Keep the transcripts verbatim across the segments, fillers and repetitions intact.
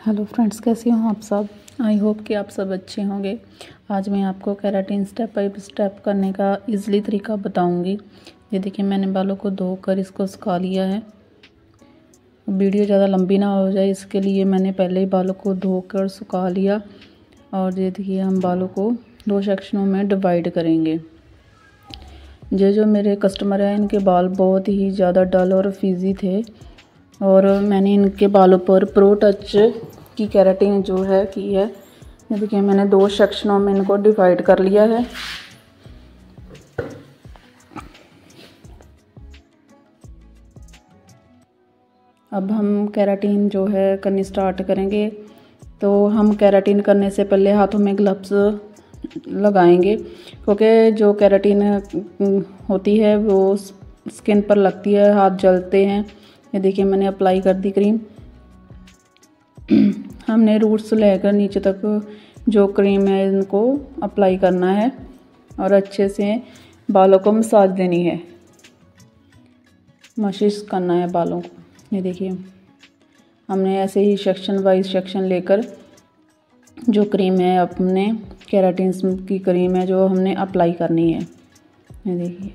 Hello friends, कैसे हो आप सब। आई होप कि आप सब अच्छे होंगे। आज मैं आपको केराटिन स्टेप बाय स्टेप करने का इजीली तरीका बताऊंगी। ये देखिए, मैंने बालों को धोकर इसको सुखा लिया है। वीडियो ज़्यादा लंबी ना हो जाए इसके लिए मैंने पहले ही बालों को धोकर सुखा लिया। और ये देखिए, हम बालों को दो सेक्शनों में डिवाइड करेंगे। ये जो मेरे कस्टमर हैं, इनके बाल बहुत ही ज़्यादा डल और फिजी थे और मैंने इनके बालों पर प्रो टच की केराटिन जो है की है। ये देखिए, मैंने दो सेक्शनों में इनको डिवाइड कर लिया है। अब हम केराटिन जो है करनी स्टार्ट करेंगे। तो हम केराटिन करने से पहले हाथों में ग्लव्स लगाएंगे, क्योंकि जो केराटिन होती है वो स्किन पर लगती है, हाथ जलते हैं। ये देखिए, मैंने अप्लाई कर दी क्रीम। हमने रूट्स से लेकर नीचे तक जो क्रीम है इनको अप्लाई करना है और अच्छे से बालों को मसाज देनी है, मसाज करना है बालों को। ये देखिए, हमने ऐसे ही सेक्शन वाइज सेक्शन लेकर जो क्रीम है अपने केराटिन की क्रीम है जो हमने अप्लाई करनी है। ये देखिए,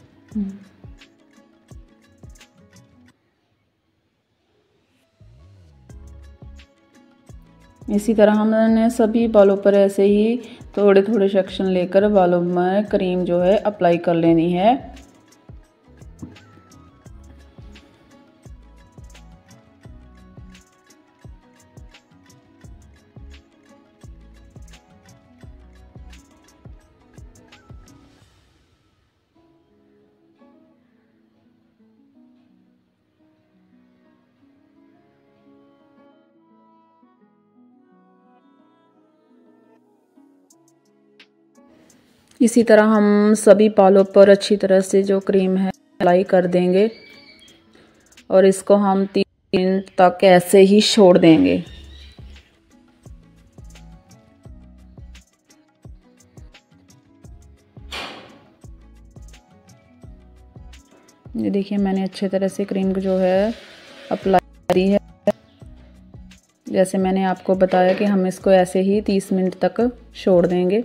इसी तरह हमने सभी बालों पर ऐसे ही थोड़े थोड़े सेक्शन लेकर बालों में क्रीम जो है अप्लाई कर लेनी है। इसी तरह हम सभी बालों पर अच्छी तरह से जो क्रीम है अप्लाई कर देंगे और इसको हम तीन मिनट तक ऐसे ही छोड़ देंगे। ये देखिए, मैंने अच्छे तरह से क्रीम को जो है अप्लाई की है। जैसे मैंने आपको बताया कि हम इसको ऐसे ही तीस मिनट तक छोड़ देंगे।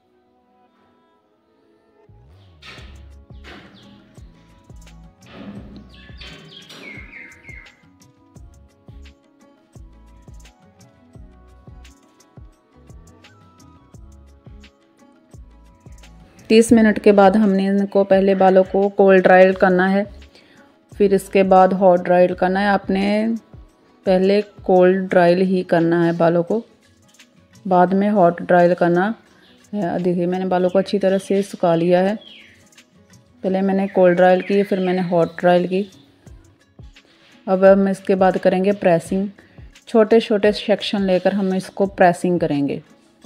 तीस मिनट के बाद हमने इनको पहले बालों को कोल्ड ड्राई करना है, फिर इसके बाद हॉट ड्राई करना है। आपने पहले कोल्ड ड्राई ही करना है बालों को, बाद में हॉट ड्राई करना है। देखिए, मैंने बालों को अच्छी तरह से सुखा लिया है। पहले मैंने कोल्ड ड्राई की, फिर मैंने हॉट ड्राई की। अब हम इसके बाद करेंगे प्रेसिंग। छोटे छोटे सेक्शन लेकर हम इसको प्रेसिंग करेंगे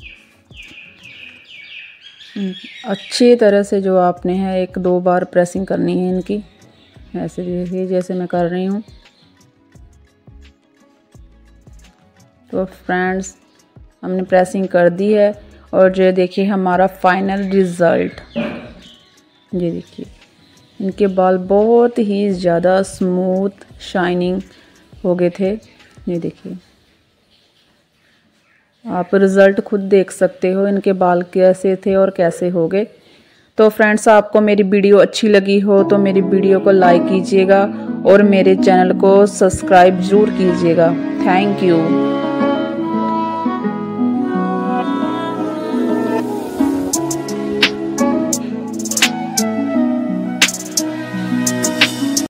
अच्छी तरह से। जो आपने है एक दो बार प्रेसिंग करनी है इनकी, ऐसे देखिए जैसे मैं कर रही हूँ। तो फ्रेंड्स, हमने प्रेसिंग कर दी है और ये देखिए हमारा फाइनल रिज़ल्ट। ये देखिए, इनके बाल बहुत ही ज़्यादा स्मूथ शाइनिंग हो गए थे। ये देखिए, आप रिज़ल्ट खुद देख सकते हो इनके बाल कैसे थे और कैसे हो गए। तो फ्रेंड्स, आपको मेरी वीडियो अच्छी लगी हो तो मेरी वीडियो को लाइक कीजिएगा और मेरे चैनल को सब्सक्राइब ज़रूर कीजिएगा। Thank you.